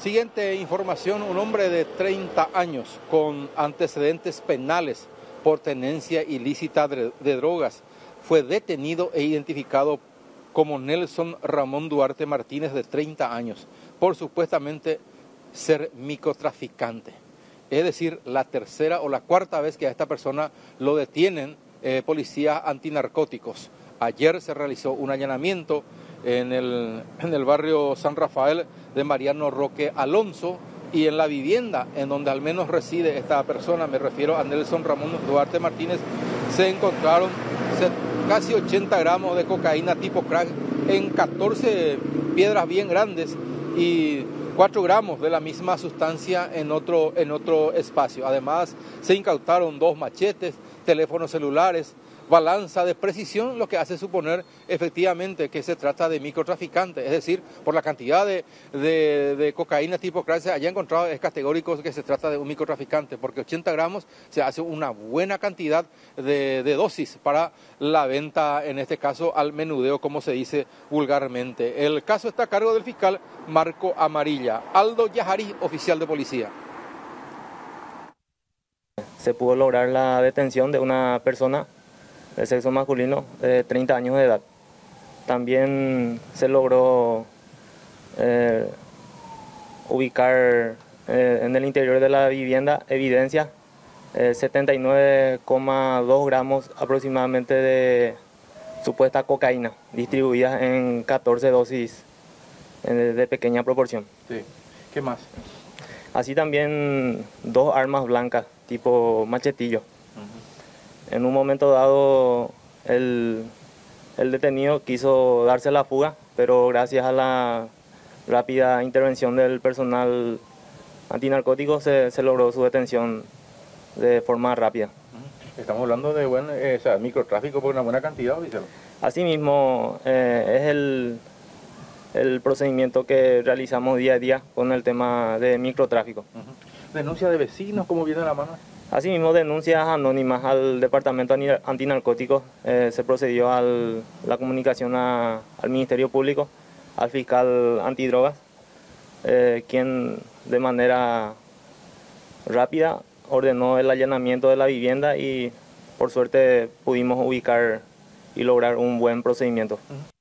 Siguiente información, un hombre de 30 años con antecedentes penales por tenencia ilícita de drogas fue detenido e identificado como Nelson Ramón Duarte Martínez, de 30 años, por supuestamente ser microtraficante. Es decir, la tercera o la cuarta vez que a esta persona lo detienen policías antinarcóticos. Ayer se realizó un allanamiento en el barrio San Rafael de Mariano Roque Alonso, y en la vivienda en donde al menos reside esta persona, me refiero a Nelson Ramón Duarte Martínez, se encontraron casi 80 gramos de cocaína tipo crack en 14 piedras bien grandes y 4 gramos de la misma sustancia en otro espacio. Además, se incautaron 2 machetes, teléfonos celulares, balanza de precisión, lo que hace suponer efectivamente que se trata de microtraficantes. Es decir, por la cantidad de cocaína tipo crack se haya encontrado, es categórico que se trata de un microtraficante, porque 80 gramos se hace una buena cantidad de dosis para la venta, en este caso al menudeo, como se dice vulgarmente. El caso está a cargo del fiscal Marco Amarilla. Aldo Yajarí, oficial de policía. Se pudo lograr la detención de una persona de sexo masculino de 30 años de edad. También se logró ubicar en el interior de la vivienda evidencia 79,2 gramos aproximadamente de supuesta cocaína, distribuidas en 14 dosis de pequeña proporción. Sí. ¿Qué más? Así también 2 armas blancas tipo machetillo. En un momento dado el detenido quiso darse la fuga, pero gracias a la rápida intervención del personal antinarcótico se logró su detención de forma rápida. Estamos hablando de microtráfico por una buena cantidad, oficial. Asimismo, es el procedimiento que realizamos día a día con el tema de microtráfico. ¿Denuncia de vecinos, cómo viene la mano? Asimismo, denuncias anónimas al Departamento Antinarcóticos. Se procedió a la comunicación al Ministerio Público, al fiscal antidrogas, quien de manera rápida ordenó el allanamiento de la vivienda y por suerte pudimos ubicar y lograr un buen procedimiento.